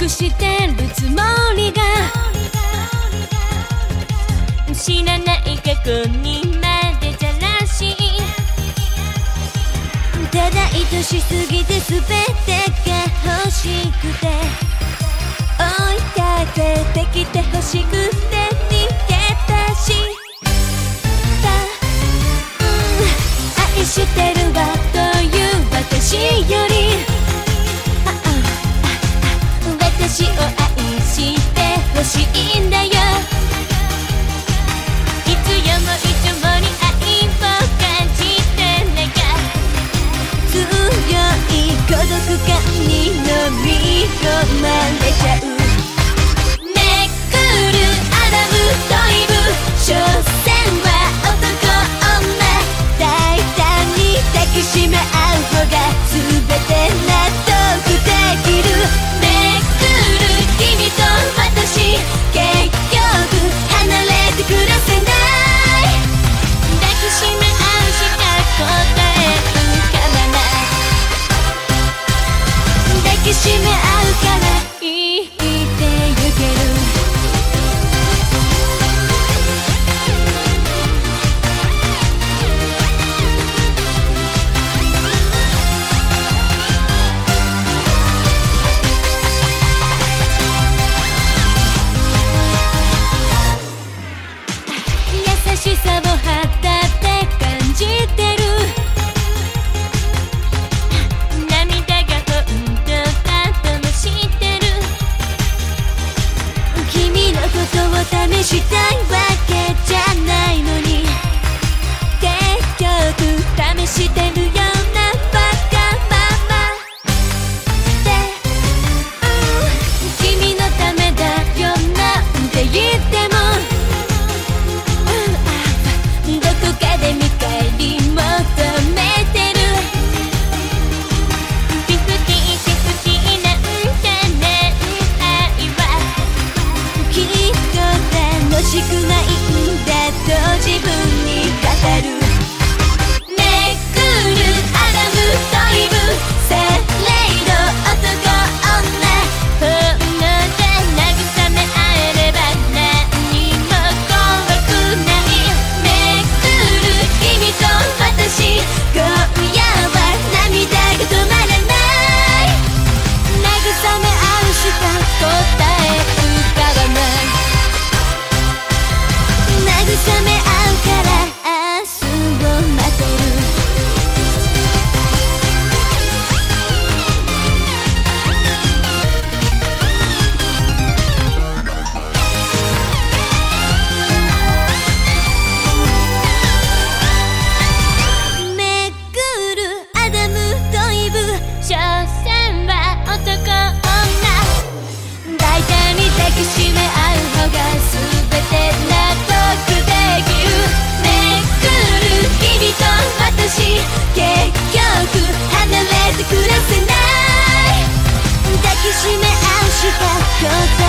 くしてるつもりが知らない過去にまでじゃらしい。ただ愛しすぎて全てが欲しくて追いかけてきて欲しくて逃げ出した愛してるわという私より私を愛してほしいんだよ。いつよも以上に愛を感じてねが強い孤独感に飲み込まれちゃう。めくるアダムとイブ所詮は男女大胆に抱きしめ合う方が全て納得できる。君と私結局離れて暮らせない。抱きしめ合うしか答え浮かばない。抱きしめ合うから生きてゆける。優しさを肌で感じてる。涙が本当だとも知ってる。君のことを試したいわけじゃないのに結局試してるようなバカママで、君のためだよなんて言ってもどこかで見返り求めてる。フィフティフティなんてね愛はきっと楽しくないんだと自分に語る。めくるアダムとイブセレイド男女本能で慰め合えれば何も怖くない。君と私今夜は涙が止まらない。慰め合うしか答え浮かばない。慰め合うから明日を待てる。所詮は男女大胆に抱きしめ合う方が全て納得できる。めくる君と私結局離れて暮らせない。抱きしめ合うしか答